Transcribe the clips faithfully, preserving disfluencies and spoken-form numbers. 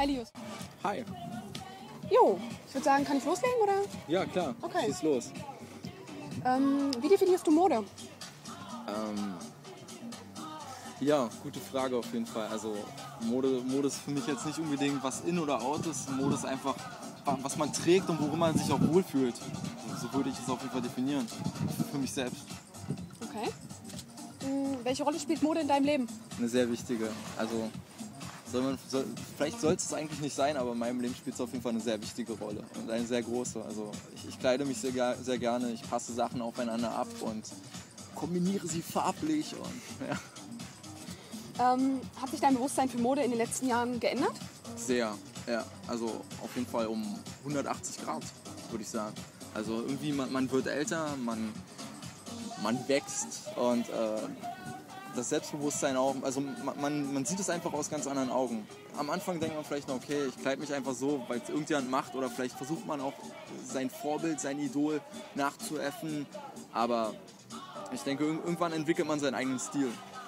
Hi Lius. Hi. Jo, ich würde sagen, kann ich loslegen oder? Ja, klar. Okay. Schieß los. Ähm, wie definierst du Mode? Ähm, ja, gute Frage auf jeden Fall. Also Mode, Mode ist für mich jetzt nicht unbedingt was in oder out ist. Mode ist einfach, was man trägt und worin man sich auch wohlfühlt. So würde ich es auf jeden Fall definieren. Für mich selbst. Okay. Hm, welche Rolle spielt Mode in deinem Leben? Eine sehr wichtige. Also soll man, soll, vielleicht soll es eigentlich nicht sein, aber in meinem Leben spielt es auf jeden Fall eine sehr wichtige Rolle und eine sehr große. Also ich, ich kleide mich sehr, sehr gerne, ich passe Sachen aufeinander ab und kombiniere sie farblich. Und, ja. Ähm, hat sich dein Bewusstsein für Mode in den letzten Jahren geändert? Sehr, ja. Also auf jeden Fall um hundertachtzig Grad, würde ich sagen. Also irgendwie, man, man wird älter, man, man wächst und äh, das Selbstbewusstsein auch, also man, man sieht es einfach aus ganz anderen Augen. Am Anfang denkt man vielleicht noch, okay, ich kleide mich einfach so, weil es irgendjemand macht, oder vielleicht versucht man auch sein Vorbild, sein Idol nachzuäffen, aber ich denke, irgendwann entwickelt man seinen eigenen Stil.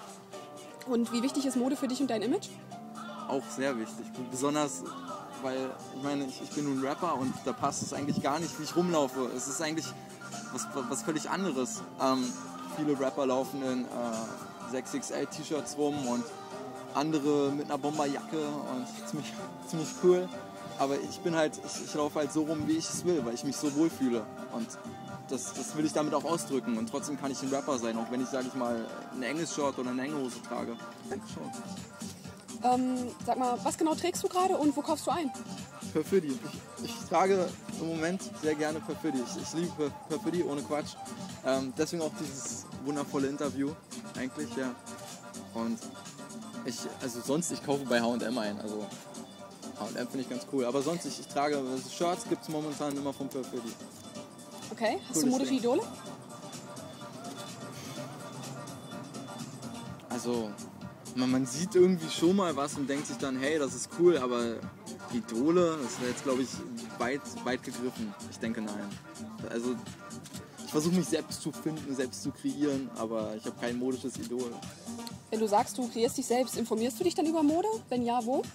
Und wie wichtig ist Mode für dich und dein Image? Auch sehr wichtig, besonders, weil ich meine, ich, ich bin nun Rapper und da passt es eigentlich gar nicht, wie ich rumlaufe. Es ist eigentlich was, was völlig anderes. Ähm, viele Rapper laufen in äh, sechs X L T-Shirts rum und andere mit einer Bomberjacke und ziemlich, ziemlich cool. Aber ich bin halt, ich, ich laufe halt so rum, wie ich es will, weil ich mich so wohlfühle. Und das, das will ich damit auch ausdrücken. Und trotzdem kann ich ein Rapper sein, auch wenn ich, sage ich mal, eine English-Short oder eine enge Hose trage. Denke schon. Ähm, sag mal, was genau trägst du gerade und wo kaufst du ein? Perfidi. Ich, ich trage im Moment sehr gerne Perfidi. Ich, ich liebe Perfidi, ohne Quatsch. Ähm, deswegen auch dieses wundervolle Interview eigentlich, ja. Und ich, also sonst, ich kaufe bei H und M ein. Also H und M finde ich ganz cool. Aber sonst, ich, ich trage, also Shirts gibt es momentan immer vom Perfidi. Okay, hast Cooles du modische Ding. Idole? Also man, man sieht irgendwie schon mal was und denkt sich dann, hey, das ist cool, aber Idole, das wäre jetzt, glaube ich, weit, weit gegriffen. Ich denke, nein. Also ich versuche mich selbst zu finden, selbst zu kreieren, aber ich habe kein modisches Idol. Wenn du sagst, du kreierst dich selbst, informierst du dich dann über Mode? Wenn ja, wo?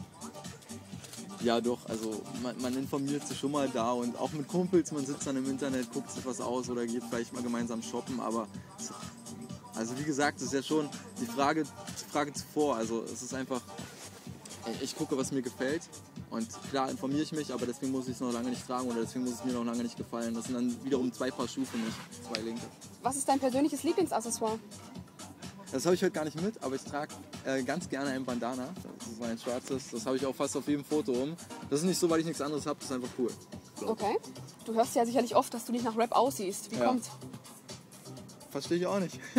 Ja doch, also man, man informiert sich schon mal da und auch mit Kumpels, man sitzt dann im Internet, guckt sich was aus oder geht vielleicht mal gemeinsam shoppen, aber so, also wie gesagt, das ist ja schon die Frage, die Frage zuvor, also es ist einfach, ich gucke, was mir gefällt und klar informiere ich mich, aber deswegen muss ich es noch lange nicht tragen oder deswegen muss es mir noch lange nicht gefallen. Das sind dann wiederum zwei Paar Schuhe für mich, zwei linke. Was ist dein persönliches Lieblingsaccessoire? Das habe ich heute gar nicht mit, aber ich trage äh, ganz gerne ein Bandana. Das ist mein schwarzes, das habe ich auch fast auf jedem Foto um. Das ist nicht so, weil ich nichts anderes habe, das ist einfach cool. Okay. Du hörst ja sicherlich oft, dass du nicht nach Rap aussiehst. Wie Ja. kommt's? Verstehe ich auch nicht.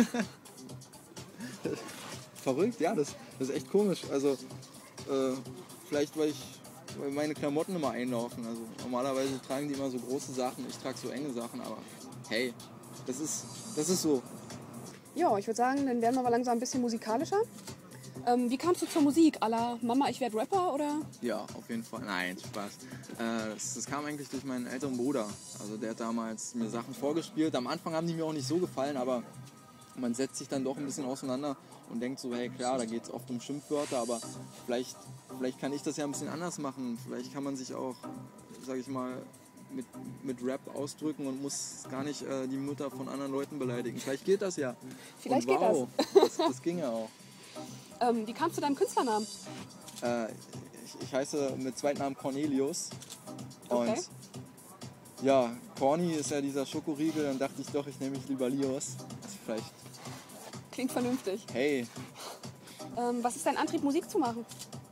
Verrückt, ja, das, das ist echt komisch. Also äh, vielleicht, weil, ich, weil meine Klamotten immer einlaufen. Also normalerweise tragen die immer so große Sachen, ich trage so enge Sachen, aber hey, das ist, das ist so. Ja, ich würde sagen, dann werden wir mal langsam ein bisschen musikalischer. Ähm, wie kamst du zur Musik? À la Mama, ich werde Rapper oder? Ja, auf jeden Fall. Nein, Spaß. Äh, das, das kam eigentlich durch meinen älteren Bruder. Also der hat damals mir Sachen vorgespielt. Am Anfang haben die mir auch nicht so gefallen, aber man setzt sich dann doch ein bisschen auseinander und denkt so, hey klar, da geht es oft um Schimpfwörter, aber vielleicht, vielleicht kann ich das ja ein bisschen anders machen. Vielleicht kann man sich auch, sag ich mal, mit, mit Rap ausdrücken und muss gar nicht äh, die Mutter von anderen Leuten beleidigen. Vielleicht geht das ja. Vielleicht und wow, geht das. das. Das ging ja auch. Ähm, wie kamst du deinem Künstlernamen? Äh, ich, ich heiße mit Zweitnamen Cornelius. Und Okay. ja, Corny ist ja dieser Schokoriegel, dann dachte ich doch, ich nehme mich lieber Lios. Das ist vielleicht, Klingt vernünftig. hey, Ähm, was ist dein Antrieb, Musik zu machen?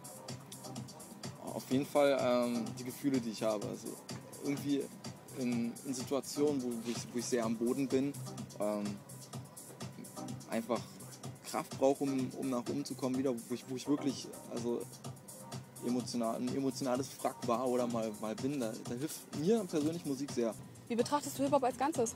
auf jeden Fall ähm, die Gefühle, die ich habe. Also irgendwie in, in Situationen, wo, wo, ich, wo ich sehr am Boden bin, ähm, einfach Kraft brauche, um, um nach oben zu kommen, wieder, wo ich, wo ich wirklich also emotional, ein emotionales Wrack war oder mal, mal bin. Da, da hilft mir persönlich Musik sehr. Wie betrachtest du Hip-Hop als Ganzes?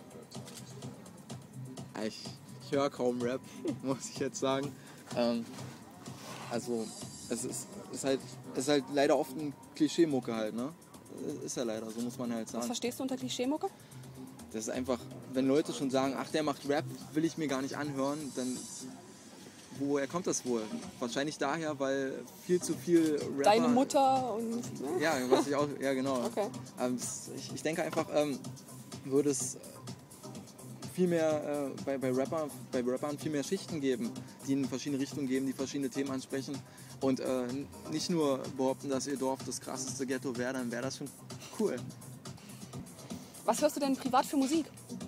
Ich, ich höre kaum Rap, muss ich jetzt sagen. Ähm, also es ist, ist, halt, ist halt leider oft ein Klischee-Mucke halt, ne? Ist ja leider, so muss man halt Was sagen. verstehst du unter Klischeemucke? Das ist einfach, wenn Leute schon sagen, ach der macht Rap, will ich mir gar nicht anhören, dann woher kommt das wohl? Wahrscheinlich daher, weil viel zu viel Rapper... Deine Mutter und... Ne? Ja, was ich auch... Ja, genau. Okay. Ähm, ich, ich denke einfach, ähm, würde es viel mehr äh, bei, bei, Rapper, bei Rappern viel mehr Schichten geben, die in verschiedene Richtungen gehen, die verschiedene Themen ansprechen und äh, nicht nur behaupten, dass ihr Dorf das krasseste Ghetto wäre, dann wäre das schon cool. Was hörst du denn privat für Musik?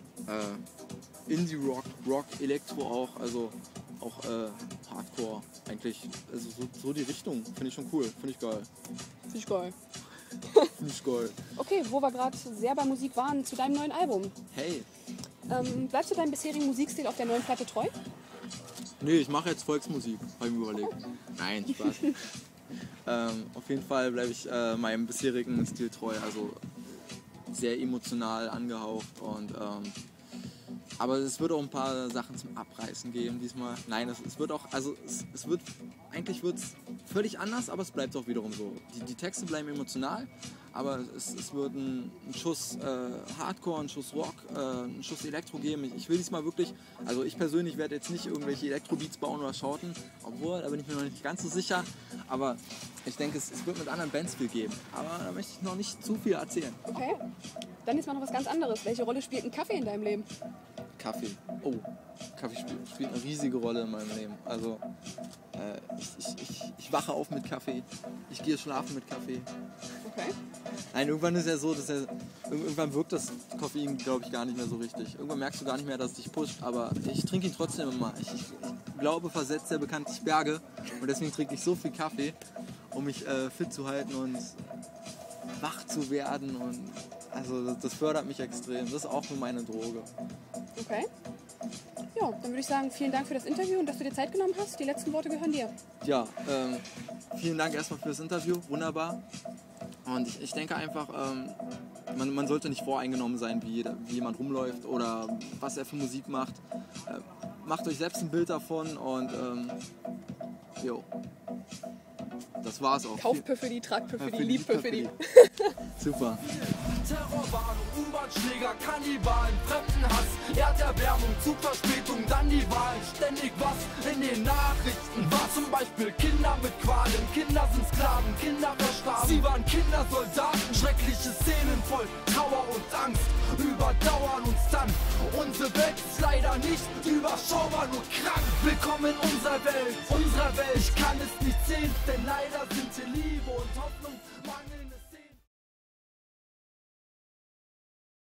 Äh, Indie-Rock, Rock, Elektro auch, also auch äh, Hardcore eigentlich. Also so, so die Richtung, finde ich schon cool, finde ich geil. Finde ich geil. Finde ich geil. Okay, wo wir gerade sehr bei Musik waren, zu deinem neuen Album. Hey. Ähm, bleibst du deinem bisherigen Musikstil auf der neuen Platte treu? Nee, ich mache jetzt Volksmusik, habe ich mir überlegt. Nein, Spaß. ähm, auf jeden Fall bleibe ich äh, meinem bisherigen Stil treu, also sehr emotional angehaucht und ähm, aber es wird auch ein paar Sachen zum Abreißen geben diesmal. Nein, es, es wird auch, also es, es wird, eigentlich wird es völlig anders, aber es bleibt auch wiederum so. Die, die Texte bleiben emotional, aber es, es wird ein, ein Schuss äh, Hardcore, ein Schuss Rock, äh, ein Schuss Elektro geben. Ich, ich will diesmal wirklich, also ich persönlich werde jetzt nicht irgendwelche Elektrobeats bauen oder shorten, obwohl, da bin ich mir noch nicht ganz so sicher, aber ich denke, es, es wird mit anderen Bands viel geben. Aber da möchte ich noch nicht zu viel erzählen. Okay, dann ist mal noch was ganz anderes. Welche Rolle spielt ein Kaffee in deinem Leben? Kaffee. Oh, Kaffee spielt, spielt eine riesige Rolle in meinem Leben. Also äh, ich, ich, ich, ich wache auf mit Kaffee, ich gehe schlafen mit Kaffee. Okay. Nein, irgendwann ist ja so, dass er, irgendwann wirkt das Koffein, glaube ich, gar nicht mehr so richtig. Irgendwann merkst du gar nicht mehr, dass es dich pusht, aber ich trinke ihn trotzdem immer. Ich, ich, ich glaube, versetzt er bekanntlich Berge und deswegen trinke ich so viel Kaffee, um mich äh, fit zu halten und wach zu werden und also das, das fördert mich extrem. Das ist auch nur meine Droge. Okay. Ja, dann würde ich sagen, vielen Dank für das Interview und dass du dir Zeit genommen hast. Die letzten Worte gehören dir. Ja, ähm, vielen Dank erstmal für das Interview. Wunderbar. Und ich, ich denke einfach, ähm, man, man sollte nicht voreingenommen sein, wie, wie jemand rumläuft oder was er für Musik macht. Äh, macht euch selbst ein Bild davon und ähm, jo. Das war's auch. Kauf Püffeli, trag Püffeli, lieb Püffeli. Super. Terrorwarnung, U-Bahn-Schläger, Kannibalen, Fremdenhass, Erderwärmung, Zugverspätung, dann die Wahlen, ständig was in den Nachrichten. War zum Beispiel Kinder mit Qualen, Kinder sind Sklaven, Kinder verstarben. Sie waren Kindersoldaten, schreckliche Szenen voll Trauer und Angst überdauern uns dann. Unsere Welt ist leider nicht überschaubar, nur krank. Willkommen in unserer Welt, unserer Welt. Ich kann es nicht sehen, denn leider sind